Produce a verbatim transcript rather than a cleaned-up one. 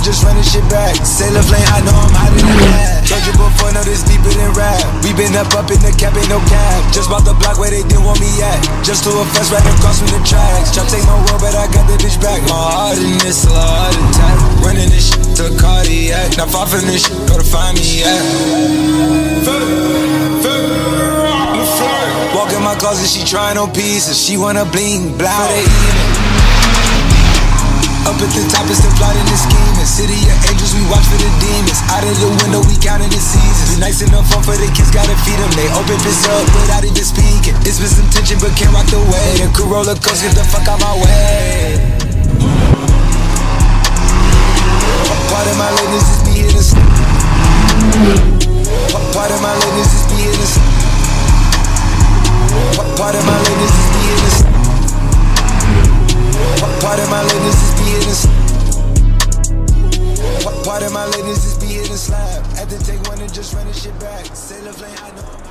just running shit back. Sailor flame, I know I'm hotter than that. Told you before, know this deeper than rap. We been up up in the cap, ain't no cap. Just bought the block where they didn't want me at. Just to a fest right across from the tracks. Try take my world, but I got the bitch back. My heart in this, a heart attack. Running this shit to cardiac. Not far from this shit, go to find me at. Walk in my closet, she trying on pieces. She wanna bling, blah, they eating. Up at the top, it's the plotting and scheming. City of angels, we watch for the demons. Out of the window, we counting the seasons. Be nice enough fun for the kids, gotta feed them. They open this up without even speaking. It's been some tension, but can't rock the way. The cool roller coaster, get the fuck out my way. Part of my ladies is be here to sleep. Part of my ladies is be here to sleep. Part of my ladies is be here to sleep. Part of my ladies is be here to sleep. Part of my ladies is be here to slap. Had to take one and just run this shit back. Sailor flame, I know I'm